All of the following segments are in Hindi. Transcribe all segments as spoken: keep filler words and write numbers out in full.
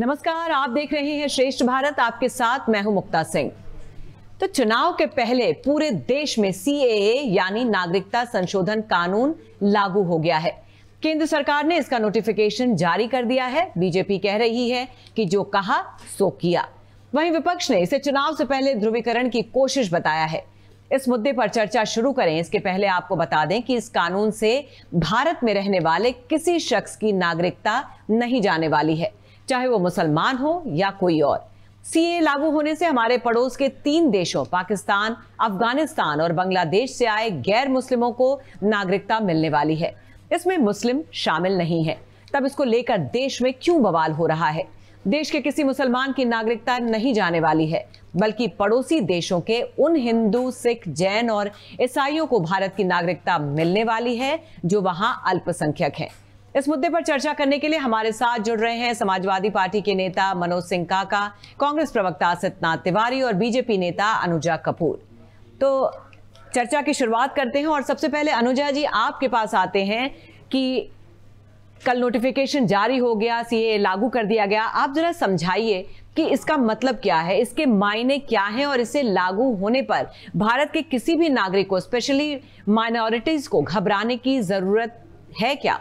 नमस्कार, आप देख रहे हैं श्रेष्ठ भारत। आपके साथ मैं हूं मुक्ता सिंह। तो चुनाव के पहले पूरे देश में सी ए ए यानी नागरिकता संशोधन कानून लागू हो गया है। केंद्र सरकार ने इसका नोटिफिकेशन जारी कर दिया है। बी जे पी कह रही है कि जो कहा सो किया। वहीं विपक्ष ने इसे चुनाव से पहले ध्रुवीकरण की कोशिश बताया है। इस मुद्दे पर चर्चा शुरू करें इसके पहले आपको बता दें कि इस कानून से भारत में रहने वाले किसी शख्स की नागरिकता नहीं जाने वाली है, चाहे वो मुसलमान हो या कोई और। सी ए ए लागू होने से हमारे पड़ोस के तीन देशों पाकिस्तान, अफगानिस्तान और बांग्लादेश से आए गैर मुस्लिमों को नागरिकता मिलने वाली है। इसमें मुस्लिम शामिल नहीं है। तब इसको लेकर देश में क्यों बवाल हो रहा है? देश के किसी मुसलमान की नागरिकता नहीं जाने वाली है, बल्कि पड़ोसी देशों के उन हिंदू, सिख, जैन और ईसाइयों को भारत की नागरिकता मिलने वाली है जो वहां अल्पसंख्यक हैं। इस मुद्दे पर चर्चा करने के लिए हमारे साथ जुड़ रहे हैं समाजवादी पार्टी के नेता मनोज सिंह काका, कांग्रेस प्रवक्ता सत्यनाथ तिवारी और बी जे पी नेता अनुजा कपूर। तो चर्चा की शुरुआत करते हैं और सबसे पहले अनुजा जी आपके पास आते हैं कि कल नोटिफिकेशन जारी हो गया, सी ए ए लागू कर दिया गया। आप जरा समझाइए कि इसका मतलब क्या है, इसके मायने क्या हैं और इसे लागू होने पर भारत के किसी भी नागरिक को, स्पेशली माइनॉरिटीज को घबराने की जरूरत है क्या?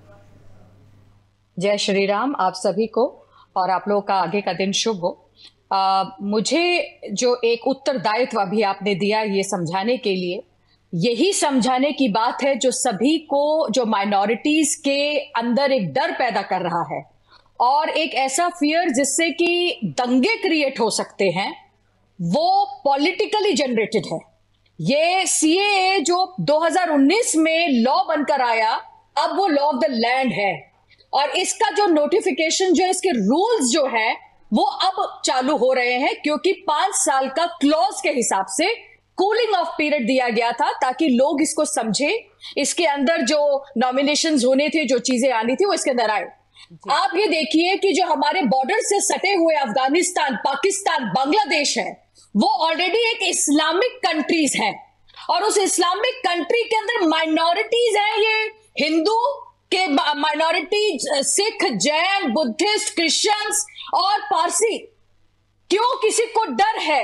जय श्री राम आप सभी को, और आप लोगों का आगे का दिन शुभ हो। आ, मुझे जो एक उत्तरदायित्व अभी आपने दिया ये समझाने के लिए, यही समझाने की बात है जो सभी को, जो माइनॉरिटीज के अंदर एक डर पैदा कर रहा है और एक ऐसा फियर जिससे कि दंगे क्रिएट हो सकते हैं, वो पॉलिटिकली जनरेटेड है। ये सी ए ए जो दो हज़ार उन्नीस में लॉ बनकर आया, अब वो लॉ ऑफ द लैंड है और इसका जो नोटिफिकेशन जो इसके रूल्स जो है वो अब चालू हो रहे हैं, क्योंकि पांच साल का क्लॉज के हिसाब से कूलिंग ऑफ पीरियड दिया गया था ताकि लोग इसको समझे, इसके अंदर जो नॉमिनेशंस होने थे, जो चीजें आनी थी वो इसके अंदर आए। आप ये देखिए कि जो हमारे बॉर्डर से सटे हुए अफगानिस्तान, पाकिस्तान, बांग्लादेश है, वो ऑलरेडी एक इस्लामिक कंट्रीज है और उस इस्लामिक कंट्री के अंदर माइनॉरिटीज हैं। ये हिंदू के minority, Sikh, Jain, Buddhist, Christians और पारसी। क्यों किसी को डर है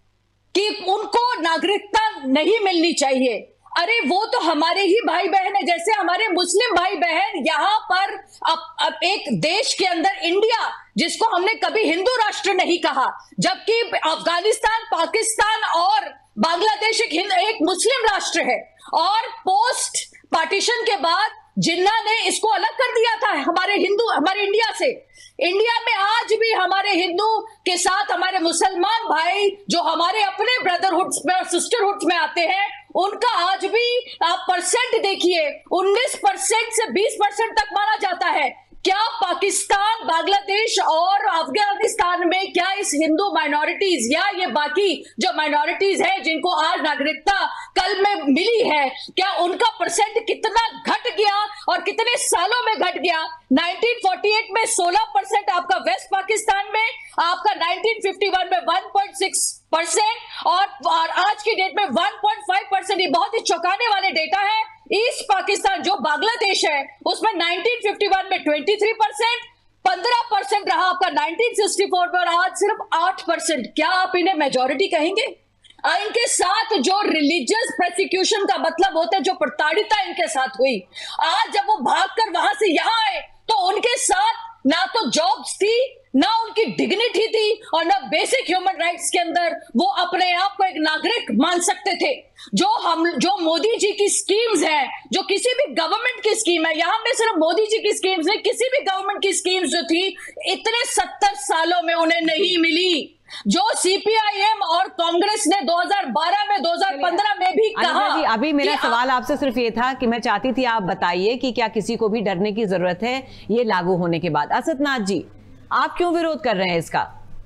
कि उनको नागरिकता नहीं मिलनी चाहिए? अरे वो तो हमारे ही भाई बहन है, जैसे हमारे मुस्लिम भाई बहन यहां पर अब, अब एक देश के अंदर इंडिया, जिसको हमने कभी हिंदू राष्ट्र नहीं कहा, जबकि अफगानिस्तान, पाकिस्तान और बांग्लादेश एक, एक मुस्लिम राष्ट्र है। और पोस्ट पार्टीशन के बाद जिन्ना ने इसको अलग कर दिया था हमारे हिंदू, हमारे इंडिया से। इंडिया में आज भी हमारे हिंदू के साथ हमारे मुसलमान भाई जो हमारे अपने ब्रदरहुड्स में और सिस्टरहुड्स में आते हैं, उनका आज भी आप परसेंट देखिए, उन्नीस परसेंट से बीस परसेंट तक माना जाता है। क्या पाकिस्तान, बांग्लादेश और अफगानिस्तान में क्या इस हिंदू माइनॉरिटीज या ये बाकी जो माइनॉरिटीज हैं जिनको आज नागरिकता कल में मिली है, क्या उनका परसेंट कितना घट गया और कितने सालों में घट गया? उन्नीस सौ अड़तालीस में सोलह परसेंट आपका वेस्ट पाकिस्तान में, आपका उन्नीस सौ इक्यावन में एक पॉइंट छह परसेंट और, और आज की डेट में एक पॉइंट पाँच परसेंट। ये बहुत ही चौंकाने वाले डेटा है। ईस्ट पाकिस्तान जो बांग्लादेश है उसमें उन्नीस सौ इक्यावन में तेईस परसेंट, पंद्रह परसेंट रहा आपका उन्नीस सौ चौंसठ में और आज सिर्फ आठ परसेंट। क्या आप इन्हें मेजॉरिटी कहेंगे? इनके साथ जो रिलीजियस प्रोसिक्यूशन का मतलब होता है, जो प्रताड़िता इनके साथ हुई, आज जब वो भागकर वहां से यहां आए तो उनके साथ ना तो जॉब्स थी, ना उनकी डिग्निटी थी और ना बेसिक ह्यूमन राइट्स के अंदर वो अपने आप को एक नागरिक मान सकते थे। जो हम जो मोदी जी की स्कीम्स हैं, जो किसी भी गवर्नमेंट की स्कीम है, यहां में सिर्फ मोदी जी की स्कीम्स नहीं, किसी भी गवर्नमेंट की स्कीम्स जो थी इतने सत्तर सालों में उन्हें नहीं मिली। जो सी पी आई एम और कांग्रेस ने दो हज़ार बारह में, दो हज़ार पंद्रह में भी कहा। जी, अभी मेरा सवाल आपसे सिर्फ ये था कि मैं चाहती थी आप बताइए कि क्या किसी को भी डरने की जरूरत है ये लागू होने के बाद? असदनाथ जी, आप क्यों विरोध कर रहे हैं इसका?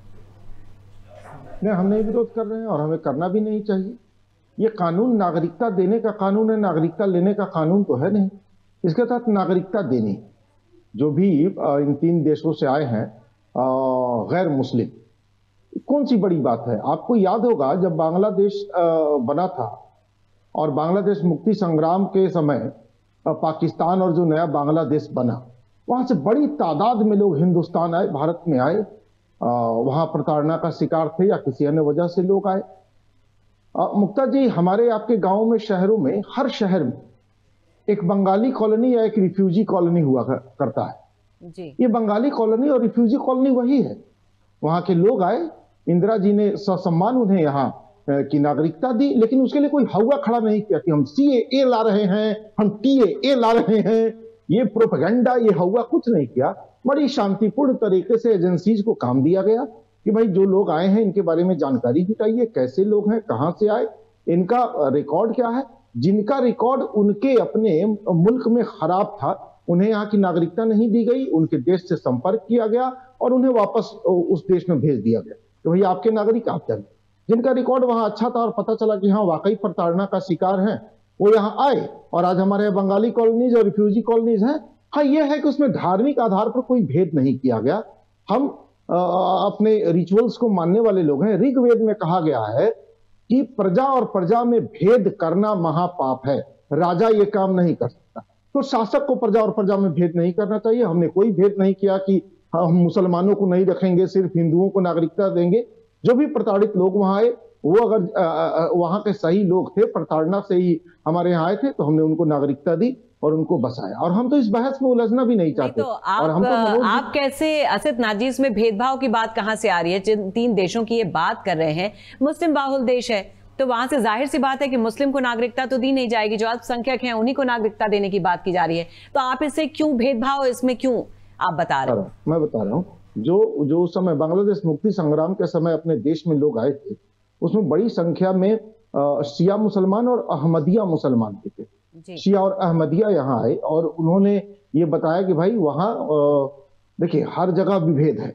नहीं, हम नहीं विरोध कर रहे हैं और हमें करना भी नहीं चाहिए। ये कानून नागरिकता देने का कानून है, नागरिकता लेने का कानून तो है नहीं। इसके तहत नागरिकता देनी, जो भी इन तीन देशों से आए हैं गैर मुस्लिम, कौन सी बड़ी बात है? आपको याद होगा जब बांग्लादेश बना था और बांग्लादेश मुक्ति संग्राम के समय पाकिस्तान और जो नया बांग्लादेश बना, वहां से बड़ी तादाद में लोग हिंदुस्तान आए, भारत में आए, वहां प्रताड़ना का शिकार थे या किसी अन्य वजह से लोग आए। मुक्ता जी, हमारे आपके गांवों में, शहरों में, हर शहर में एक बंगाली कॉलोनी या एक रिफ्यूजी कॉलोनी हुआ करता है जी। ये बंगाली कॉलोनी और रिफ्यूजी कॉलोनी वही है। वहां के लोग आए, इंदिरा जी ने ससम्मान उन्हें यहाँ की नागरिकता दी, लेकिन उसके लिए कोई हवा खड़ा नहीं किया कि हम सी ए ए ला रहे हैं, हम टी ए ए ला रहे हैं। ये प्रोपेगेंडा, ये हवा कुछ नहीं किया। बड़ी शांतिपूर्ण तरीके से एजेंसीज को काम दिया गया कि भाई जो लोग आए हैं इनके बारे में जानकारी जुटाइए, कैसे लोग हैं, कहां से आए, इनका रिकॉर्ड क्या है। जिनका रिकॉर्ड उनके अपने मुल्क में खराब था, उन्हें यहाँ की नागरिकता नहीं दी गई, उनके देश से संपर्क किया गया और उन्हें वापस उस देश में भेज दिया गया तो भाई आपके नागरिक आप चले। जिनका रिकॉर्ड वहां अच्छा था और पता चला कि हाँ वाकई प्रताड़ना का शिकार हैं, वो यहाँ आए। और आज हमारे बंगाली कॉलोनीज और रिफ्यूजी कॉलोनीज हैं। हाँ, ये है कि उसमें धार्मिक आधार पर कोई भेद नहीं किया गया। हम आ, अपने रिचुअल्स को मानने वाले लोग हैं। ऋग्वेद में कहा गया है कि प्रजा और प्रजा में भेद करना महापाप है, राजा ये काम नहीं कर सकता। तो शासक को प्रजा और प्रजा में भेद नहीं करना चाहिए। हमने कोई भेद नहीं किया कि हम मुसलमानों को नहीं रखेंगे, सिर्फ हिंदुओं को नागरिकता देंगे। जो भी प्रताड़ित लोग वहां आए, वो अगर वहां के सही लोग थे, प्रताड़ना से ही हमारे यहाँ आए थे, तो हमने उनको नागरिकता दी और उनको बसाया। और हम तो इस बहस में उलझना भी नहीं चाहते। नहीं तो आप, और हम तो आप कैसे असद नाजीज में भेदभाव की बात कहां से आ रही है? जिन तीन देशों की ये बात कर रहे हैं, मुस्लिम बाहुल देश है, तो वहां से जाहिर सी बात है कि मुस्लिम को नागरिकता तो दी नहीं जाएगी। जो अल्पसंख्यक हैं उन्हीं को नागरिकता देने की बात की जा रही है। तो आप इससे क्यों भेदभाव, इसमें क्यों आप बता रहे हैं? मैं बता रहा हूँ, जो जो उस समय बांग्लादेश मुक्ति संग्राम के समय अपने देश में लोग आए थे, उसमें बड़ी संख्या में शिया मुसलमान और अहमदिया मुसलमान थे। शिया और अहमदिया यहाँ आए और उन्होंने ये बताया कि भाई वहाँ देखिए हर जगह विभेद है,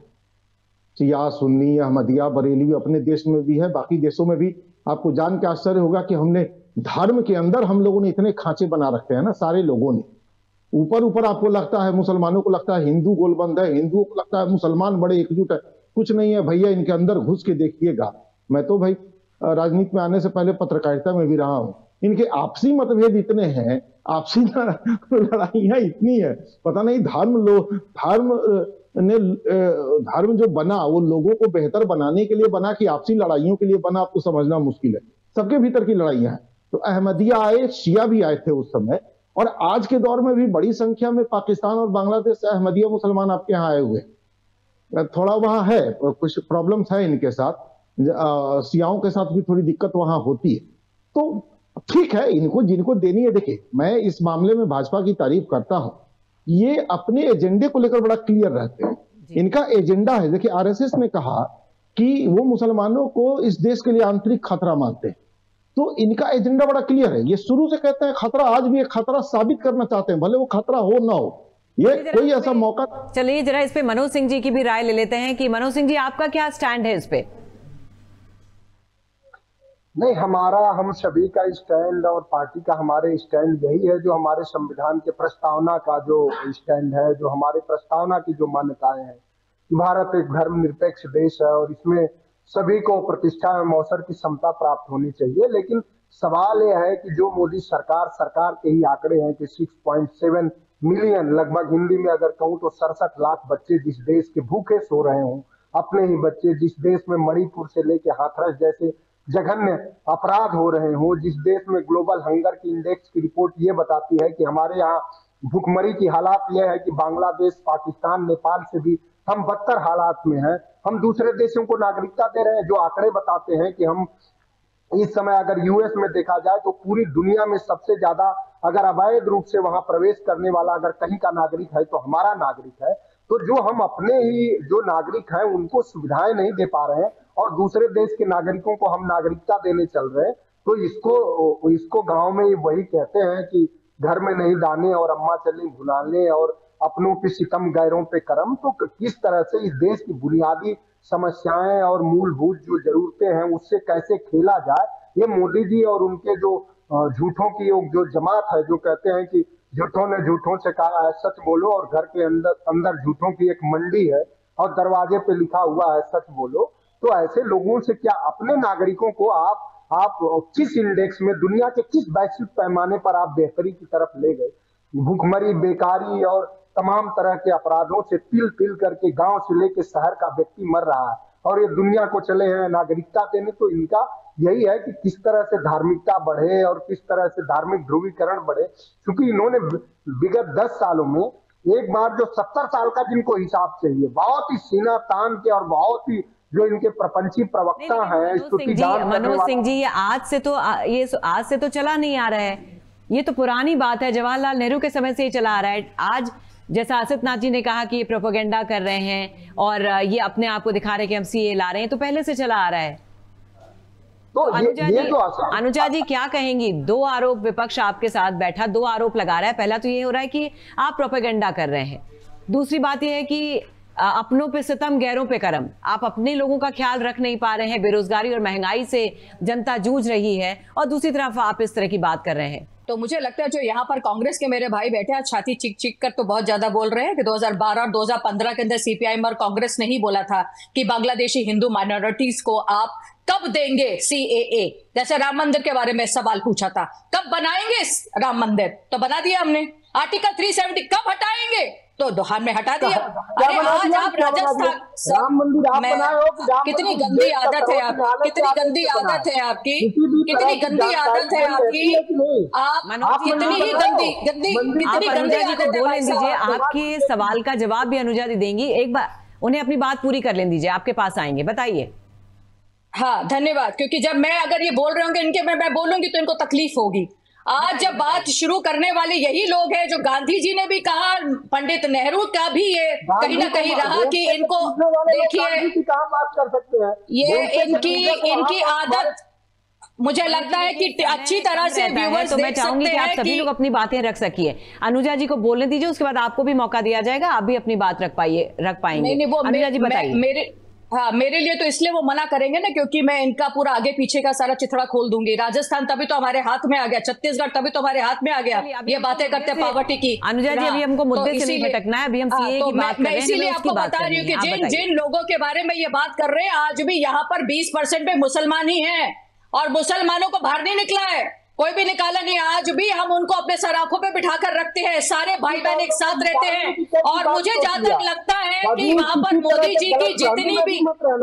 शिया, सुन्नी, अहमदिया, बरेली अपने देश में भी है, बाकी देशों में भी। आपको जान के आश्चर्य होगा कि हमने धर्म के अंदर हम लोगों ने इतने खांचे बना रखे हैं ना, सारे लोगों ने। ऊपर ऊपर आपको लगता है, मुसलमानों को लगता है हिंदू गोलबंद है, हिंदुओं को लगता है मुसलमान बड़े एकजुट है। कुछ नहीं है भैया, इनके अंदर घुस के देखिएगा। मैं तो भाई राजनीति में आने से पहले पत्रकारिता में भी रहा हूं। इनके आपसी मतभेद इतने हैं, आपसी लड़ाइयां इतनी है, पता नहीं धर्म लोग धर्म ने धर्म जो बना वो लोगों को बेहतर बनाने के लिए बना कि आपसी लड़ाइयों के लिए बना, आपको समझना मुश्किल है। सबके भीतर की लड़ाइयां हैं। तो अहमदिया आए, शिया भी आए थे उस समय, और आज के दौर में भी बड़ी संख्या में पाकिस्तान और बांग्लादेश से अहमदिया मुसलमान आपके यहाँ आए हुए हैं। थोड़ा वहां है, कुछ प्रॉब्लम्स है इनके साथ, सियाओं के साथ भी थोड़ी दिक्कत वहां होती है। तो ठीक है, इनको जिनको देनी है। देखिए, मैं इस मामले में भाजपा की तारीफ करता हूं, ये अपने एजेंडे को लेकर बड़ा क्लियर रहते हैं। इनका एजेंडा है, देखिए आरएसएस ने कहा कि वो मुसलमानों को इस देश के लिए आंतरिक खतरा मानते हैं, तो इनका एजेंडा बड़ा क्लियर है। ये शुरू से कहते हैं खतरा, आज भी एक खतरा साबित करना चाहते हैं, भले वो खतरा हो ना हो। ये कोई ऐसा मौका। चलिए जरा इस पे मनोज सिंह जी की भी राय ले लेते हैं कि मनोज सिंह जी आपका क्या स्टैंड है इस पे? नहीं, हमारा, हम सभी का स्टैंड और पार्टी का हमारे स्टैंड यही है जो हमारे संविधान के प्रस्तावना का जो स्टैंड है, जो हमारे प्रस्तावना की जो मान्यताएं हैं। भारत एक धर्मनिरपेक्ष देश है और इसमें सभी को प्रतिष्ठा एवं अवसर की समता प्राप्त होनी चाहिए। लेकिन सवाल यह है कि जो मोदी सरकार सरकार के ही आंकड़े हैं कि छह पॉइंट सात मिलियन, लगभग हिंदी में अगर कहूं तो सड़सठ लाख बच्चे जिस देश के भूखे सो रहे हों, अपने ही बच्चे, जिस देश में मणिपुर से लेकर हाथरस जैसे जघन्य अपराध हो रहे हों, जिस देश में ग्लोबल हंगर की इंडेक्स की रिपोर्ट ये बताती है कि हमारे यहाँ भूखमरी की हालात यह है कि बांग्लादेश, पाकिस्तान, नेपाल से भी हम बदतर हालात में हैं। हम दूसरे देशों को नागरिकता दे रहे हैं। जो आंकड़े बताते हैं कि हम इस समय अगर यूएस में देखा जाए तो पूरी दुनिया में सबसे ज्यादा अगर अवैध रूप से वहां प्रवेश करने वाला अगर कहीं का नागरिक है तो हमारा नागरिक है। तो जो हम अपने ही जो नागरिक हैं उनको सुविधाएं नहीं दे पा रहे हैं और दूसरे देश के नागरिकों को हम नागरिकता देने चल रहे हैं, तो इसको इसको गांव में वही कहते हैं कि घर में नहीं दाने और अम्मा चली भुनाने और अपनों पे सितम गैरों पे करम। तो किस तरह से इस देश की बुनियादी समस्याएं और मूलभूत जो जरूरतें हैं उससे कैसे खेला जाए, ये मोदी जी और उनके जो झूठों की जो जमात है, जो कहते हैं कि झूठों ने झूठों से कहा है सच बोलो, और घर के अंदर अंदर झूठों की एक मंडी है और दरवाजे पे लिखा हुआ है सच बोलो। तो ऐसे लोगों से क्या अपने नागरिकों को आप आप किस इंडेक्स में, दुनिया के किस वैश्विक पैमाने पर आप बेहतरी की तरफ ले गए? भूखमरी, बेकारी और तमाम तरह के अपराधों से तिल तिल करके गांव से लेके शहर का व्यक्ति मर रहा है और ये दुनिया को चले हैं नागरिकता देने। तो इनका यही है कि किस तरह से धार्मिकता बढ़े और किस तरह से धार्मिक ध्रुवीकरण बढ़े, क्योंकि इन्होंने विगत दस सालों में एक बार जो सत्तर साल का जिनको हिसाब चाहिए, बहुत ही सीना तान के और बहुत ही जो इनके प्रपंची प्रवक्ता हैं मनोज सिंह जी, ये आज से तो ये आज से तो चला नहीं आ रहा है, ये तो पुरानी बात है, जवाहरलाल नेहरू के समय से ही चला आ रहा है। आज जैसा असित नाथ जी ने कहा कि ये प्रोपेगेंडा कर रहे हैं और ये अपने आप को दिखा रहे हैं कि हम सीए ला रहे हैं, तो पहले से चला आ रहा है। तो अनुजा जी, अनुजा जी क्या कहेंगी? दो आरोप विपक्ष आपके साथ बैठा, दो आरोप लगा रहा है। पहला तो ये हो रहा है कि आप प्रोपेगेंडा कर रहे हैं, दूसरी बात यह है कि अपनों पे सितम गैरों पे करम, आप अपने लोगों का ख्याल रख नहीं पा रहे हैं, बेरोजगारी और महंगाई से जनता जूझ रही है, और दूसरी तरफ आप इस तरह की बात कर रहे हैं। तो मुझे लगता है जो यहाँ पर कांग्रेस के मेरे भाई बैठे हैं छाती चिक चिक कर तो बहुत ज्यादा बोल रहे हैं कि दो हज़ार बारह और दो हज़ार पंद्रह के अंदर सीपीआईएम और कांग्रेस ने ही बोला था कि बांग्लादेशी हिंदू माइनॉरिटीज को आप कब देंगे सीएए। जैसे राम मंदिर के बारे में सवाल पूछा था, कब बनाएंगे राम मंदिर, तो बना दिया हमने। आर्टिकल तीन सौ सत्तर कब हटाएंगे, तो हमने हटा दिया। अरे आज आप राजस्थान राम मंदिर आप बनाए हो, कितनी गंदी आदत है आपकी, कितनी गंदी आदत है आपकी, कितनी गंदी आदत है आपकी, आप कितनी ही गंदी गंदी कितनी गंदी आदत है। बोलने दीजिए, आपके सवाल का जवाब भी अनुजा दी देंगी, एक बार उन्हें अपनी बात पूरी कर लेने दीजिए, आपके पास आएंगे, बताइए। हाँ धन्यवाद, क्योंकि जब मैं अगर ये बोल रहे होंगे इनके मैं, मैं बोलूंगी तो इनको तकलीफ होगी। आज जब बात शुरू करने वाले यही लोग हैं जो गांधी जी ने भी कहा, पंडित नेहरू का भी ये कहीं ना कहीं रहा कि इनको देखिए बात कर सकते हैं, ये इनकी इनकी आदत मुझे लगता है कि अच्छी तरह से व्यूअर्स तो मैं चाहूंगी कि आप सभी लोग अपनी बातें रख सकिए। अनुजा जी को बोलने दीजिए, उसके बाद आपको भी मौका दिया जाएगा, आप भी अपनी बात रख पाइए रख पाएंगे। अनुजा जी बताइए। मेरे हाँ मेरे लिए तो इसलिए वो मना करेंगे ना, क्योंकि मैं इनका पूरा आगे पीछे का सारा चिथड़ा खोल दूंगी। राजस्थान तभी तो हमारे हाथ में आ गया, छत्तीसगढ़ तभी तो हमारे हाथ में आ गया। ये बातें करते पावर्टी की। अनुजा जी अभी हमको मुद्दे से नहीं भटकना है, अभी हम सीए की बात कर रहे हैं। इसीलिए आपको बता रही हूँ कि जिन जिन लोगों के बारे में ये बात कर रहे हैं, आज भी यहाँ पर बीस परसेंट पे मुसलमान ही है और मुसलमानों को बाहर नहीं निकला है, कोई भी निकाला नहीं। आज भी हम उनको अपने सराखों पे बिठाकर रखते हैं, सारे भाई बहन एक साथ रहते हैं। और मुझे जहां तक लगता है कि वहां पर मोदी जी की जितनी भी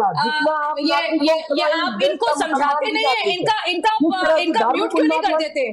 आ, ये ये ये आप इनको समझाते नहीं है, इनका इनका इनका म्यूट क्यों नहीं कर देते?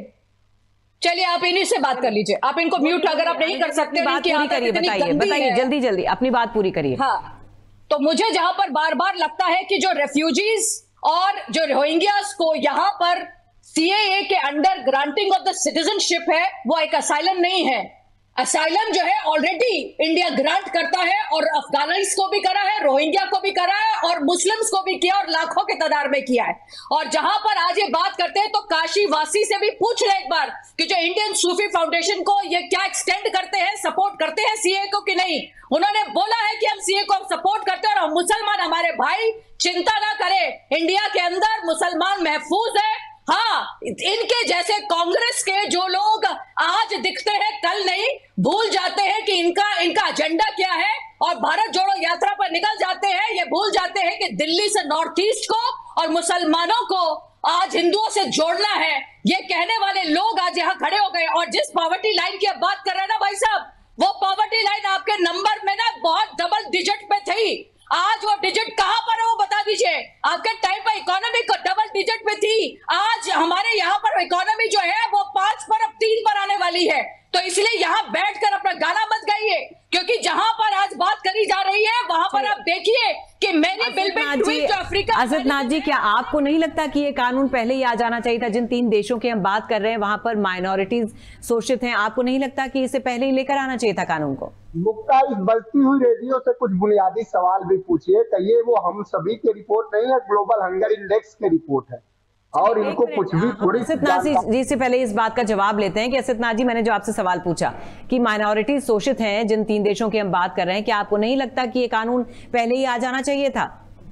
चलिए आप इन्हीं से बात कर लीजिए, आप इनको म्यूट अगर आप नहीं कर सकते, बात पूरी करिए, बताइए बताइए जल्दी जल्दी अपनी बात पूरी करिए। हाँ, तो मुझे जहां पर बार बार लगता है कि जो रेफ्यूजीज और जो रोहिंग्यास को यहाँ पर सीएए के under granting of the citizenship है, वो एक असाइलम नहीं है। असाइलम जो है ऑलरेडी इंडिया ग्रांट करता है, और अफगानिस को भी करा है, रोहिंग्या को भी करा है, और मुस्लिम्स को भी किया, और लाखों के तादाद में किया है। और जहां पर आज ये बात करते हैं तो काशी वासी से भी पूछ ले एक बार कि जो इंडियन सूफी फाउंडेशन को ये क्या एक्सटेंड करते हैं, सपोर्ट करते हैं सीए को कि नहीं। उन्होंने बोला है कि हम सीए को सपोर्ट करते हैं, और मुसलमान हमारे भाई चिंता ना करें, इंडिया के अंदर मुसलमान महफूज है। हाँ, इनके जैसे कांग्रेस के जो लोग आज दिखते हैं कल नहीं, भूल जाते हैं कि इनका इनका एजेंडा क्या है, और भारत जोड़ो यात्रा पर निकल जाते हैं। ये भूल जाते हैं कि दिल्ली से नॉर्थ ईस्ट को और मुसलमानों को आज हिंदुओं से जोड़ना है। ये कहने वाले लोग आज यहाँ खड़े हो गए। और जिस पॉवर्टी लाइन की अब बात कर रहे हैं ना भाई साहब, वो पॉवर्टी लाइन आपके नंबर में ना बहुत डबल डिजिट पे थी। आज वो डिजिट कहां पर है वो बता दीजिए। आपके टाइम पर इकोनॉमी को डबल डिजिट पे थी, आज हमारे यहाँ पर इकोनॉमी जो है वो पांच पर अब तीन पर आने वाली है। तो इसलिए यहाँ बैठकर अपना गाना मत गाइए, क्योंकि जहां पर आज बात करी जा रही है वहां पर आप देखिए कि मैंने बिल अफ्रीका। असित नाथ जी, क्या आपको नहीं लगता कि ये कानून पहले ही आ जाना चाहिए था? जिन तीन देशों की हम बात कर रहे हैं वहां पर माइनॉरिटीज शोषित हैं, आपको नहीं लगता कि इसे पहले ही लेकर आना चाहिए था कानून को? मुक्ता, इस बजती हुई रेडियो से कुछ बुनियादी सवाल भी पूछिए। कहिए वो हम सभी की रिपोर्ट नहीं है, ग्लोबल हंगर इंडेक्स की रिपोर्ट है, और इनको कुछ भी थोड़ी। असित नाथ जी से पहले इस बात का जवाब लेते हैं कि असित नाथ जी, मैंने जो आपसे सवाल पूछा कि माइनॉरिटी शोषित हैं जिन तीन देशों की हम बात कर रहे हैं, क्या आपको नहीं लगता कि ये कानून पहले ही आ जाना चाहिए था?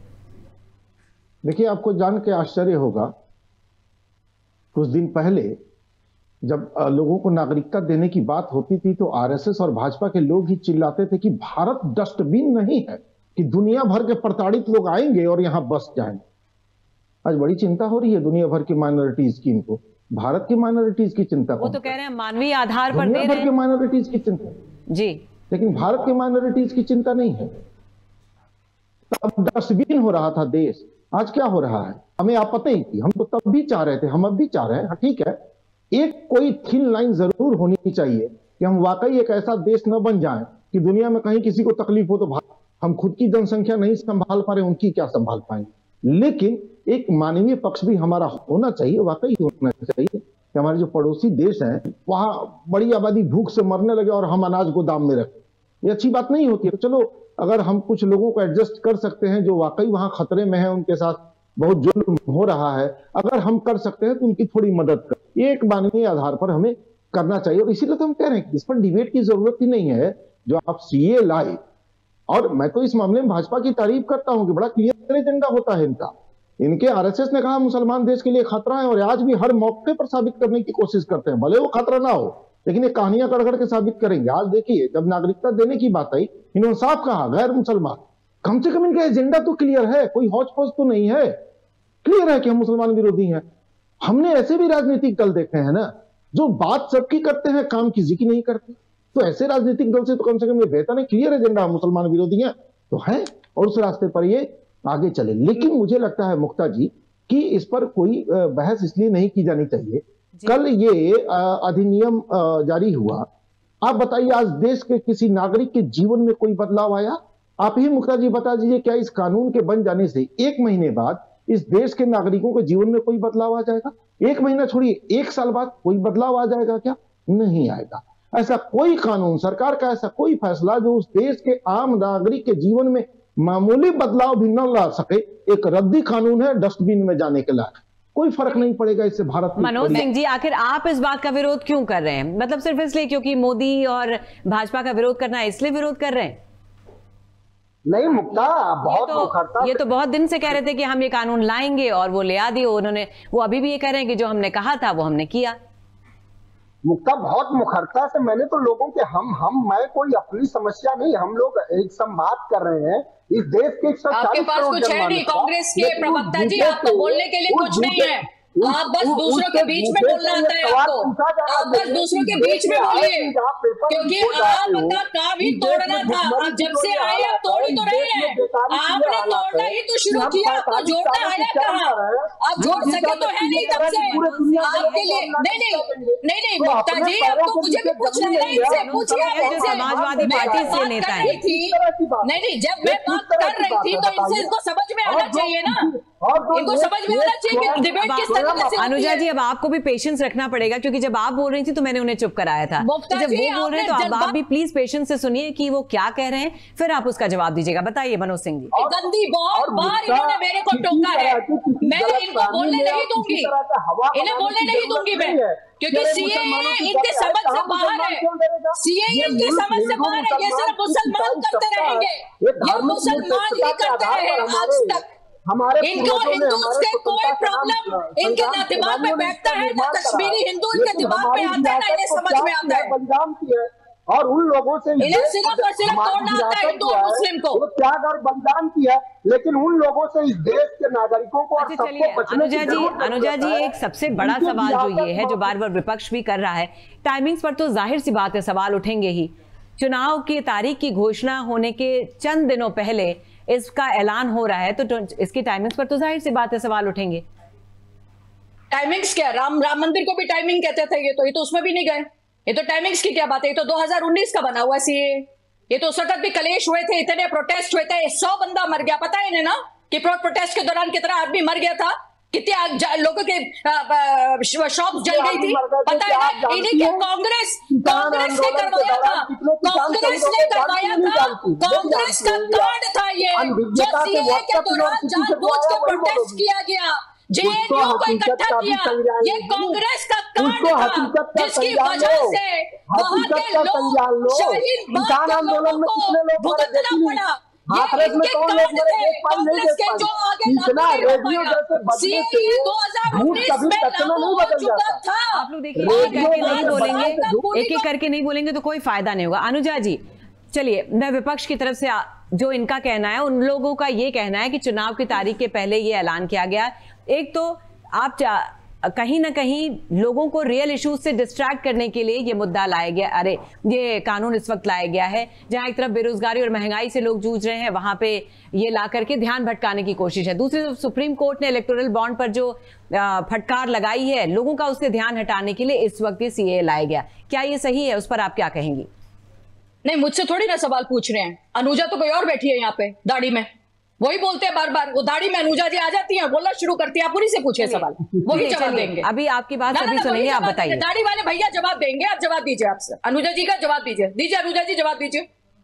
देखिए, आपको जान के आश्चर्य होगा, कुछ दिन पहले जब लोगों को नागरिकता देने की बात होती थी तो आरएसएस और भाजपा के लोग ही चिल्लाते थे कि भारत डस्टबिन नहीं है कि दुनिया भर के प्रताड़ित लोग आएंगे और यहां बस जाएंगे। आज बड़ी चिंता हो रही है दुनिया भर की माइनॉरिटीज की, इनको भारत की माइनॉरिटीज की चिंता। वो तो कह रहे हैं मानवीय आधार पर दे रहे हैं, भर की माइनॉरिटीज की चिंता। जी लेकिन भारत की माइनॉरिटीज की चिंता नहीं है। तब डस्टबिन हो रहा था देश, आज क्या हो रहा है हमें आपत्ति ही थी। हम तो तब भी चाह रहे थे, हम अब भी चाह रहे हैं। ठीक है, एक कोई थिन लाइन जरूर होनी चाहिए कि हम वाकई एक ऐसा देश न बन जाएं कि दुनिया में कहीं किसी को तकलीफ हो तो हम खुद की जनसंख्या नहीं संभाल पा रहे, उनकी क्या संभाल पाएंगे। लेकिन एक मानवीय पक्ष भी हमारा होना चाहिए, वाकई होना चाहिए कि हमारे जो पड़ोसी देश हैं वहां बड़ी आबादी भूख से मरने लगे और हम अनाज गोदाम में रखें, ये अच्छी बात नहीं होती है। तो चलो, अगर हम कुछ लोगों को एडजस्ट कर सकते हैं जो वाकई वहां खतरे में है, उनके साथ बहुत जुल्म हो रहा है, अगर हम कर सकते हैं तो उनकी थोड़ी मदद कर, ये एक मानवीय आधार पर हमें करना चाहिए। और इसीलिए तो हम कह रहे हैं कि इस पर डिबेट की जरूरत ही नहीं है। जो आप सीए लाए, और मैं तो इस मामले में भाजपा की तारीफ करता हूं कि बड़ा क्लियर एजेंडा होता है इनका। इनके आरएसएस ने कहा मुसलमान देश के लिए खतरा है, और आज भी हर मौके पर साबित करने की कोशिश करते हैं, भले वो खतरा ना हो, लेकिन ये कहानियां कड़ कड़ के साबित करेंगे। आज देखिए, जब नागरिकता देने की बात आई, इन्होंने साफ कहा गैर मुसलमान। कम से कम इनका एजेंडा तो क्लियर है, कोई हौच पौच तो नहीं है, क्लियर है कि हम मुसलमान विरोधी हैं। हमने ऐसे भी राजनीतिक दल देखे हैं ना, जो बात सबकी करते हैं, काम किसी की नहीं करते। तो ऐसे राजनीतिक दल से तो कम से कम ये बेहतर है, क्लियर एजेंडा, मुसलमान विरोधी हैं तो है, और उस रास्ते पर ये आगे चले। लेकिन मुझे लगता है मुक्ता जी कि इस पर कोई बहस इसलिए नहीं की जानी चाहिए। कल ये अधिनियम जारी हुआ, आप बताइए आज देश के किसी नागरिक के जीवन में कोई बदलाव आया? आप ही मुक्ता जी बता दीजिए, क्या इस कानून के बन जाने से एक महीने बाद इस देश के नागरिकों के जीवन में कोई बदलाव आ जाएगा? एक महीना छोड़िए, एक साल बाद कोई बदलाव आ जाएगा क्या? नहीं आएगा। ऐसा कोई कानून, सरकार का ऐसा कोई फैसला जो उस देश के आम नागरिक के जीवन में मामूली बदलाव भी न ला सके, एक रद्दी कानून है, डस्टबिन में जाने के लायक, कोई फर्क नहीं पड़ेगा इससे भारत में। मनोज सिंह जी, आखिर आप इस बात का विरोध क्यों कर रहे हैं? मतलब सिर्फ इसलिए क्योंकि मोदी और भाजपा का विरोध करना है इसलिए विरोध कर रहे हैं? नहीं मुक्ता, बहुत ये तो, ये तो बहुत दिन से कह रहे थे कि हम ये कानून लाएंगे, और वो ले आ दिए उन्होंने। वो अभी भी ये कह रहे हैं कि जो हमने कहा था वो हमने किया। मुक्ता, बहुत मुखरता से मैंने तो लोगों के हम हम मैं कोई अपनी समस्या नहीं, हम लोग एक संवाद कर रहे हैं इस देश के। आपके पास कुछ है नहीं कांग्रेस के प्रवक्ता जी, आपको बोलने के लिए कुछ नहीं है, आप बस दूसरों के बीच में बोलना आता है आपको, आप बस दूसरों के बीच में बोलिए, क्योंकि आपका काम ही तोड़ना था। आप जब से आए आप तोड़ ही तो रहे हैं, आपने तोड़ना ही तो शुरू किया, आपको जोड़ना आया कहाँ? आप जोड़ सके तो है नहीं तब से आपके लिए। नहीं नहीं नहीं नहीं मुक्ता जी, आपको मुझे भी पूछना है, इनसे पूछिए, समाजवादी पार्टी से नेता है। नहीं नहीं, जब मैं बात कर रही थी तो इनसे इनको समझ में आना चाहिए ना, इनको समझ में आना चाहिए कि डिबेट किस तरह से। अनुजा जी, अब आपको भी पेशेंस रखना पड़ेगा, क्योंकि जब आप बोल रही थी तो मैंने उन्हें चुप कराया था। तो जब वो बोल रहे हैं तो अब आप भी प्लीज पेशेंस से सुनिए कि वो क्या कह रहे हैं, फिर आप उसका जवाब दीजिएगा। बताइए मनोज सिंह जी। गंदी बहुत बार इन्होंने मेरे को टोका है, मैं इनको बोलने नहीं दूंगी, इन्हें बोलने नहीं दूंगी मैं, क्योंकि सीए इनके समझ से बाहर है, सीए इनके समझ से बाहर है। ये सिर्फ मुसलमान करते रहेंगे, ये मुसलमान ही करते रहे आज तक। इनको हिंदू से कोई प्रॉब्लम इनके ना दिमाग में बैठता है, ना कश्मीरी हिंदू इनके दिमाग में आता है, ना इन्हें समझ में आता है। बलिदान की है और उन लोगों से इन्हें सिर्फ और सिर्फ तोड़ना आता है हिंदू और मुस्लिम को। त्याग और बलिदान की है, लेकिन उन लोगों से इस देश के नागरिकों को और सबको बचने की जरूरत है। अनुजा जी, एक सबसे बड़ा सवाल जो ये है, जो बार बार विपक्ष भी कर रहा है, टाइमिंग्स पर तो जाहिर सी बात है सवाल उठेंगे ही। चुनाव की तारीख की घोषणा होने के चंद दिनों पहले इसका ऐलान हो रहा है, तो इसकी टाइमिंग्स पर तो जाहिर सी बात है सवाल उठेंगे। टाइमिंग्स क्या? राम राम मंदिर को भी टाइमिंग कहते थे, ये तो ये तो उसमें भी नहीं गए। ये तो टाइमिंग्स की क्या बात है? ये तो दो हज़ार उन्नीस का बना हुआ सीए। ये तो उस वक्त भी कलेश हुए थे, इतने प्रोटेस्ट हुए थे, सौ बंदा मर गया। पता है इन्हें ना कि प्रोटेस्ट के दौरान कितना आदमी मर गया था, कितने लोगों के शॉप जल गई थी, पता है ना? इन्हीं के कांग्रेस कांग्रेस ने करवाया था, कांग्रेस ने करवाया था, कांग्रेस का कार्ड था ये, जो सीए के दौरान जानबूझ के प्रोटेस्ट किया गया, जेएनयू को इकट्ठा किया, ये कांग्रेस का कार्ड था, जिसकी वजह से वहां के लोग शहीद आंदोलन में कितने लोग भुगतना पड़ा। ये इनके कार्ड थे कांग्रेस के, जो आगे दो हज़ार उन्नीस में लागू हो चुका था। आप लोग देखिए, एक करके नहीं बोलेंगे, एक एक करके नहीं बोलेंगे तो कोई फायदा नहीं होगा। अनुजा जी, चलिए, मैं विपक्ष की तरफ से जो इनका कहना है, उन लोगों का ये कहना है कि चुनाव की तारीख के पहले ये ऐलान किया गया। एक तो आप कहीं ना कहीं लोगों को रियल इश्यूज से डिस्ट्रैक्ट करने के लिए ये मुद्दा लाया गया, अरे ये कानून इस वक्त लाया गया है जहां एक तरफ बेरोजगारी और महंगाई से लोग जूझ रहे हैं, वहां पे ये ला करके ध्यान भटकाने की कोशिश है। दूसरी तरफ सुप्रीम कोर्ट ने इलेक्टोरल बॉन्ड पर जो फटकार लगाई है लोगों का, उससे ध्यान हटाने के लिए इस वक्त ये सीए लाया गया। क्या ये सही है? उस पर आप क्या कहेंगी? नहीं, मुझसे थोड़ी ना सवाल पूछ रहे हैं, अनुजा तो कोई और बैठी है यहाँ पे दाढ़ी में, वही बोलते हैं बार बार। वो दाढ़ी में अनुजा जी आ जाती हैं, बोलना शुरू करती है, आप उन्हीं से पूछिए सवाल, वही जवाब देंगे। अभी आपकी बात सभी सुनेंगे, आप बताइए। दाढ़ी वाले भैया जवाब देंगे, आप जवाब दीजिए। आपसे अनुजा जी का जवाब दीजिए, दीजिए अनुजा जी जवाब दीजिए।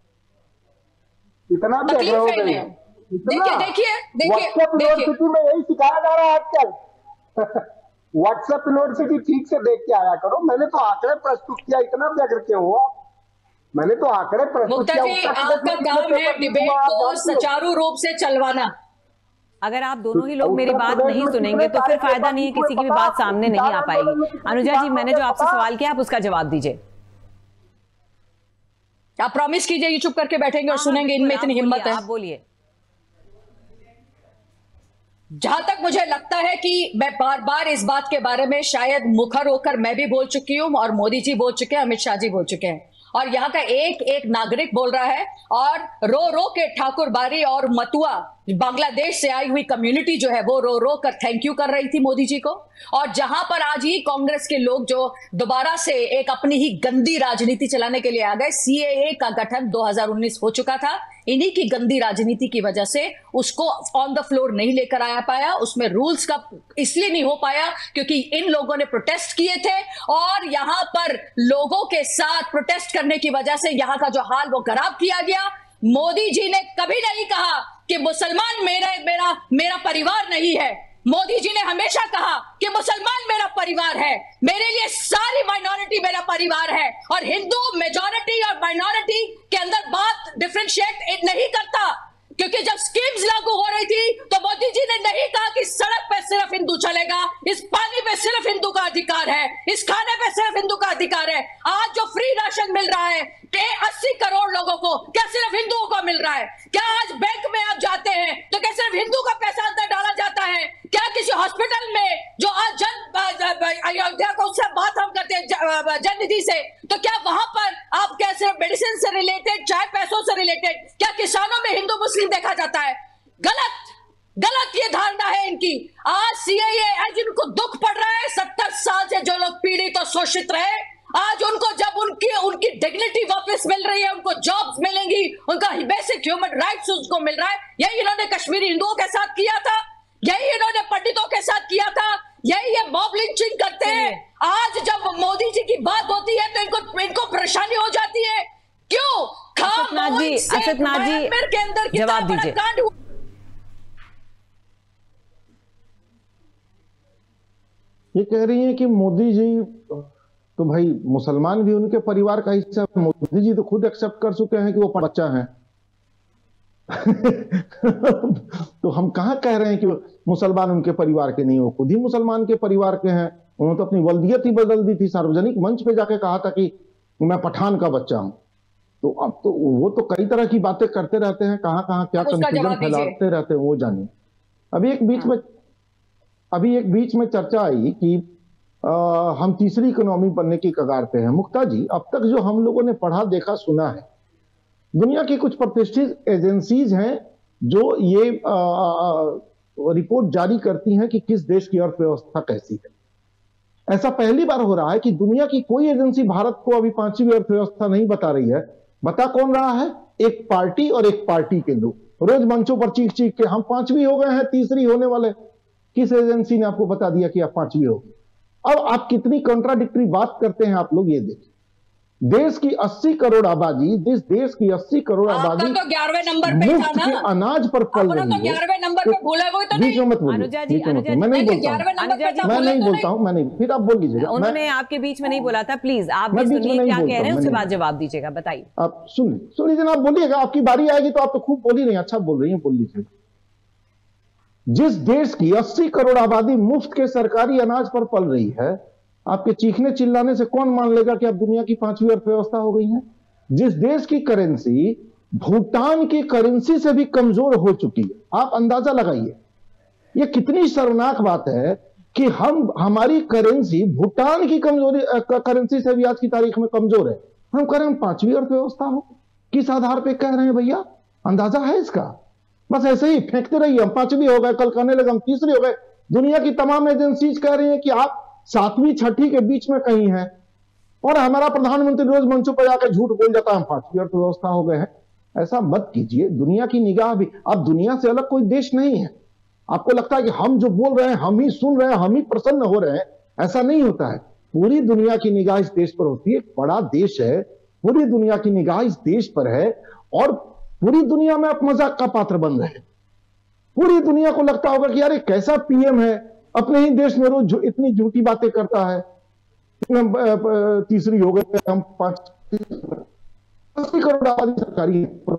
इतना तकलीफ है इन्हें। देखिए देखिए देखिए यूनिवर्सिटी में यही सिखाया जा रहा है आजकल। व्हाट्सएप यूनिवर्सिटी ठीक से देख के आया करो। मैंने तो आंकड़े प्रस्तुत किया, इतना व्यग्र क्यों हुआ? मैंने तो आंकड़े प्रस्तुत किया। मुक्ता जी, आपका काम है डिबेट को सुचारू रूप से चलवाना। अगर आप दोनों ही लोग मेरी बात नहीं सुनेंगे तो फिर फायदा नहीं है, किसी की भी बात सामने नहीं आ पाएगी। अनुजा जी, मैंने जो आपसे सवाल किया आप उसका जवाब दीजिए। आप प्रॉमिस कीजिए ये चुप करके बैठेंगे और सुनेंगे, इनमें इतनी हिम्मत है। आप बोलिए। जहां तक मुझे लगता है कि मैं बार बार इस बात के बारे में शायद मुखर होकर मैं भी बोल चुकी हूं और मोदी जी बोल चुके हैं, अमित शाह जी बोल चुके हैं, और यहाँ का एक एक नागरिक बोल रहा है, और रो रो के ठाकुर बारी और मतुआ बांग्लादेश से आई हुई कम्युनिटी जो है वो रो रो कर थैंक यू कर रही थी मोदी जी को। और जहां पर आज ही कांग्रेस के लोग जो दोबारा से एक अपनी ही गंदी राजनीति चलाने के लिए आ गए, सीएए का गठन दो हज़ार उन्नीस हो चुका था, इन्हीं की गंदी राजनीति की वजह से उसको ऑन द फ्लोर नहीं लेकर आया पाया, उसमें रूल्स का इसलिए नहीं हो पाया क्योंकि इन लोगों ने प्रोटेस्ट किए थे, और यहां पर लोगों के साथ प्रोटेस्ट करने की वजह से यहां का जो हाल वो खराब किया गया। मोदी जी ने कभी नहीं कहा कि मुसलमान मेरा मेरा मेरा परिवार नहीं है। मोदी जी ने हमेशा कहा कि मुसलमान मेरा परिवार है, मेरे लिए सारी माइनॉरिटी मेरा परिवार है, और हिंदू मेजॉरिटी और माइनॉरिटी के अंदर बात डिफरेंशिएट नहीं करता। क्योंकि जब स्कीम्स लागू हो रही थी तो मोदी जी ने नहीं कहा कि सड़क पे सिर्फ हिंदू चलेगा, इस पानी पे सिर्फ हिंदू का अधिकार है, इस खाने पे सिर्फ हिंदू का अधिकार है। आज जो फ्री राशन मिल रहा है अस्सी करोड़ लोगों को, क्या सिर्फ हिंदुओं को मिल रहा है? क्या आज बैंक में आप जाते हैं तो क्या सिर्फ हिंदू का पैसा अंदर डाला जाता है? क्या किसी हॉस्पिटल में जो आज जन अयोध्या को उससे बात हम करते हैं जन निधि से, तो क्या वहां पर आप क्या सिर्फ मेडिसिन से रिलेटेड, चाहे पैसों से रिलेटेड, क्या किसानों में हिंदू मुस्लिम देखा जाता है? गलत गलत ये धारणा है इनकी। आज सीएए आज इनको दुख पड़ रहा है, सत्तर साल से जो लोग पीड़ित और शोषित रहे, आज उनको जब उनकी उनकी डिग्निटी वापस मिल रही है, उनको जॉब्स मिलेंगी, उनका बेसिक ह्यूमन राइट्स उनको मिल रहा है। यही इन्होंने कश्मीरी हिंदुओं के साथ किया था, यही इन्होंने पंडितों के साथ किया था, यही ये मॉब लिंचिंग करते हैं। आज जब मोदी जी की बात होती है तो इनको इनको परेशानी हो जाती है। क्यों? असतनाथ जी, असतनाथ जी के अंदर जवाब दीजिए। ये कह रही है कि मोदी जी तो भाई मुसलमान भी उनके परिवार का हिस्सा, मोदी जी तो खुद एक्सेप्ट कर चुके हैं कि वो बच्चा है। तो हम कहां कह रहे हैं कि मुसलमान उनके परिवार के नहीं, वो खुद ही मुसलमान के परिवार के हैं। उन्होंने तो अपनी वल्दियत ही बदल दी थी, सार्वजनिक मंच पे जाके कहा था कि मैं पठान का बच्चा हूं। तो अब तो वो तो कई तरह की बातें करते रहते हैं, कहां कहां क्या कंफ्यूजन फैलाते रहते हैं वो जानिए। अभी एक बीच में अभी एक बीच में चर्चा आई कि आ, हम तीसरी इकोनॉमी बनने की कगार पे हैं। मुक्ता जी, अब तक जो हम लोगों ने पढ़ा देखा सुना है, दुनिया की कुछ प्रतिष्ठित एजेंसीज हैं जो ये आ, आ, रिपोर्ट जारी करती हैं कि किस देश की अर्थव्यवस्था कैसी है। ऐसा पहली बार हो रहा है कि दुनिया की कोई एजेंसी भारत को अभी पांचवी अर्थव्यवस्था नहीं बता रही है। बता कौन रहा है? एक पार्टी और एक पार्टी के लोग रोज मंचों पर चीख चीख के हम पांचवी हो गए हैं, तीसरी होने वाले। किस एजेंसी ने आपको बता दिया कि आप पांचवी हो? अब आप कितनी कॉन्ट्राडिक्टरी बात करते हैं आप लोग, ये देखिए। देश की अस्सी करोड़ आबादी देश देश की अस्सी करोड़ आबादी तो ग्यारहवें नंबर पे था ना, के अनाज पर पल रही है। तो ग्यारहवें नंबर पे भूले हुए तो नहीं, मत बोलिए, मैं नहीं बोलता हूं, मैं नहीं बोलता हूं, मैं नहीं, फिर आप बोल लीजिएगा। उन्होंने आपके बीच में नहीं बोला था, प्लीज आप भी सुनिए क्या कह रहे हैं, उसके बाद जवाब दीजिएगा। बताइए। आप सुन सुन लीजिए ना, आप बोलिएगा, आपकी बारी आएगी तो आप तो खूब बोली नहीं, अच्छा बोल रही हैं, बोल लीजिए। जिस देश की अस्सी करोड़ आबादी मुफ्त के सरकारी अनाज पर पल रही है, आपके चीखने चिल्लाने से कौन मान लेगा कि आप दुनिया की पांचवी अर्थव्यवस्था हो गई हैं? जिस देश की करेंसी भूटान की करेंसी से भी कमजोर हो चुकी है, आप अंदाजा लगाइए। यह कितनी शर्मनाक बात है कि हम हमारी करेंसी भूटान की कमजोरी करेंसी से भी आज की तारीख में कमजोर है, हम कह रहे हैं पांचवी अर्थव्यवस्था हो, किस आधार पे कह रहे हैं भैया? अंदाजा है इसका? बस ऐसे ही फेंकते रहिए, हम पांचवी हो गए, कल कहने लगे हम तीसरी हो गए। दुनिया की तमाम एजेंसीज कह रही हैं कि आप सातवीं छठी के बीच में कहीं हैं, और हमारा प्रधानमंत्री रोज मंचों पर जाकर झूठ बोल जाता है हम पांचवी अर्थव्यवस्था हो गए हैं। ऐसा मत कीजिए, दुनिया की निगाह भी, अब दुनिया से अलग कोई देश नहीं है। आपको लगता है कि हम जो बोल रहे हैं हम ही सुन रहे हैं, हम ही प्रसन्न हो रहे हैं, ऐसा नहीं होता है। पूरी दुनिया की निगाह इस देश पर होती है, एक बड़ा देश है, पूरी दुनिया की निगाह इस देश पर है, और पूरी दुनिया में आप मजाक का पात्र बन रहे हैं। पूरी दुनिया को लगता होगा कि यार ये कैसा पीएम है, अपने ही देश में रोज इतनी झूठी बातें करता है। तीसरी हो गए हम, पांच अस्सी करोड़ आबादी सरकारी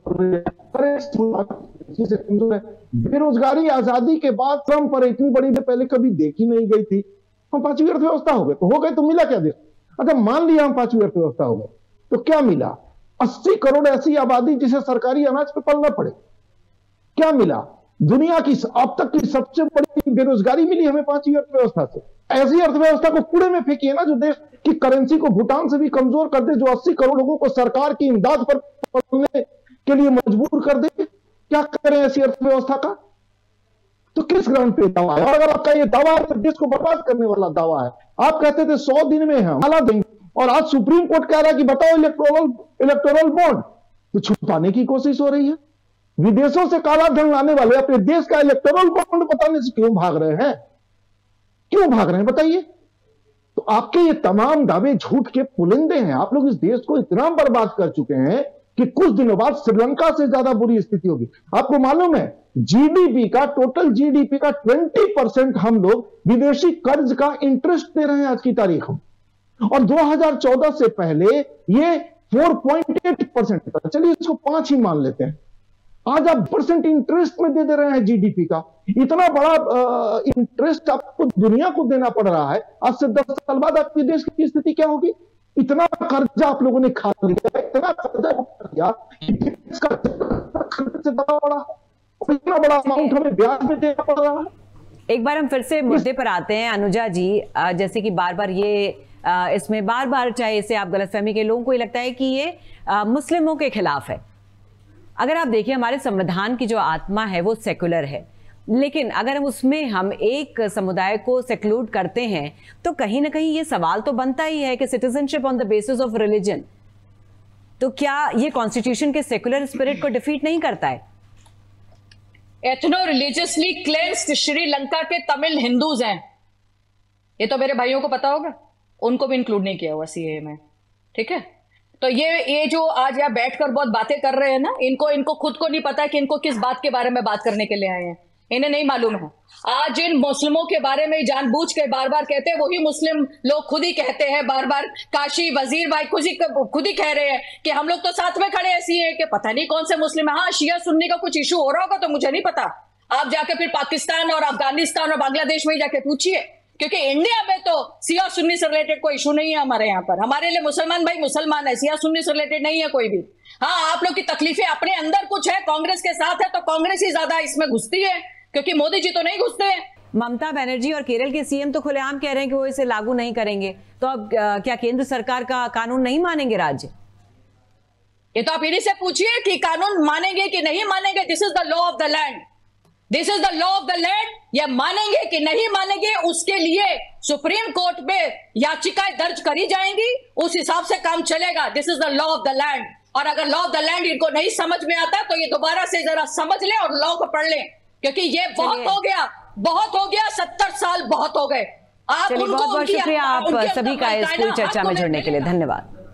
है, बेरोजगारी आजादी के बाद श्रम पर इतनी बड़ी पहले कभी देखी नहीं गई थी। हम पांचवी अर्थव्यवस्था हो गए, तो हो गए तो मिला क्या देश? अगर मान लिया हम पांचवी अर्थव्यवस्था हो गए तो क्या मिला? अस्सी करोड़ ऐसी आबादी जिसे सरकारी अनाज पे पलना पड़े, क्या मिला? दुनिया की अब तक की सबसे बड़ी बेरोजगारी मिली हमें पांचवी अर्थव्यवस्था से। ऐसी अर्थव्यवस्था को कूड़े में फेंकिए ना, जो देश की करेंसी को भूटान से भी कमजोर कर दे, जो अस्सी करोड़ लोगों को सरकार की इमदाद पर पड़ने के लिए मजबूर कर दे। क्या करें ऐसी अर्थव्यवस्था का? तो किस ग्राउंड पे दावा है? और अगर आपका ये दावा है तो देश को बर्बाद करने वाला दावा है। आप कहते थे सौ दिन में हम माला देंगे, और आज सुप्रीम कोर्ट कह रहा है कि बताओ इलेक्टोरल इलेक्टोरल बॉन्ड, तो छुपाने की कोशिश हो रही है। विदेशों से काला धन लाने वाले अपने देश का इलेक्टोरल बॉन्ड बताने से क्यों भाग रहे हैं? क्यों भाग रहे हैं बताइए? तो आपके ये तमाम दावे झूठ के पुलिंदे हैं। आप लोग इस देश को इतना बर्बाद कर चुके हैं कि कुछ दिनों बाद श्रीलंका से ज्यादा बुरी स्थिति होगी। आपको मालूम है जीडीपी का, टोटल जीडीपी का बीस परसेंट हम लोग विदेशी कर्ज का इंटरेस्ट दे रहे हैं आज की तारीख में, और दो हज़ार चौदह से पहले ये चार पॉइंट आठ परसेंट था। चलिए इसको पांच ही मान लेते हैं। आज आप परसेंट इंटरेस्ट में दे दे रहे हैं जीडीपी का। इतना बड़ा आ, इंटरेस्ट आपको दुनिया को देना पड़ रहा है। आज से दस साल बाद आपके देश की स्थिति क्या होगी? इतना कर्जा आप लोगों ने खा लिया, इतना कर्जा किया, से दबा पड़ा, इतना बड़ा अमाउंट हमें ब्याज में देना पड़ रहा है। एक बार हम फिर से मुद्दे पर आते हैं अनुजा जी, जैसे कि बार बार ये इसमें बार बार चाहे इसे आप गलतफहमी के लोगों को ही लगता है कि ये मुस्लिमों के खिलाफ है। अगर आप देखिए हमारे संविधान की जो आत्मा है वो सेकुलर है, लेकिन अगर हम उसमें हम एक समुदाय को सेक्लूड करते हैं तो कहीं ना कहीं ये सवाल तो बनता ही है कि citizenship on the basis of religion, तो क्या ये कॉन्स्टिट्यूशन के सेकुलर स्पिरिट को डिफीट नहीं करता है? एथनो रिलीजियसली क्लेंस्ड श्रीलंका के तमिल हिंदूज हैं, ये तो मेरे भाइयों को पता होगा, उनको भी इंक्लूड नहीं किया हुआ सीए में। ठीक है, तो ये ये जो आज यहाँ बैठकर बहुत बातें कर रहे हैं ना, इनको इनको खुद को नहीं पता कि इनको किस बात के बारे में बात करने के लिए आए हैं, इन्हें नहीं मालूम है। आज इन मुस्लिमों के बारे में जानबूझ के बार बार कहते हैं, वही मुस्लिम लोग खुद ही कहते हैं बार बार, काशी वजीर भाई खुद ही खुद ही कह रहे हैं कि हम लोग तो साथ में खड़े ऐसी है कि पता नहीं कौन से मुस्लिम है। हाँ, शिया सुन्नी का कुछ इशू हो रहा होगा तो मुझे नहीं पता, आप जाके फिर पाकिस्तान और अफगानिस्तान और बांग्लादेश में ही जाके पूछिए, क्योंकि इंडिया में तो सिया सुन्नी से रिलेटेड कोई इशू नहीं है हमारे यहाँ पर। हमारे लिए मुसलमान भाई मुसलमान है, सिया सुन्नी से रिलेटेड नहीं है कोई भी। हाँ, आप लोग की तकलीफें अपने अंदर कुछ है, कांग्रेस के साथ है तो कांग्रेस ही ज्यादा इसमें घुसती है, क्योंकि मोदी जी तो नहीं घुसते हैं। ममता बनर्जी और केरल के सीएम तो खुलेआम कह रहे हैं कि वो इसे लागू नहीं करेंगे, तो अब क्या केंद्र सरकार का कानून नहीं मानेंगे राज्य? ये तो आप इन्हीं से पूछिए कि कानून मानेंगे कि नहीं मानेंगे। This is the law of the land, this is the law of the land. ये मानेंगे कि नहीं मानेंगे, उसके लिए सुप्रीम कोर्ट में याचिकाएं दर्ज करी जाएंगी, उस हिसाब से काम चलेगा। This is the law of the land, और अगर लॉ ऑफ द लैंड इनको नहीं समझ में आता तो ये दोबारा से जरा समझ लें और लॉ को पढ़ लें, क्योंकि ये बहुत हो गया, बहुत हो गया, सत्तर साल बहुत हो गए। आप बहुत बहुत शुक्रिया आप सभी का इस पूरी चर्चा में जुड़ने के लिए, धन्यवाद।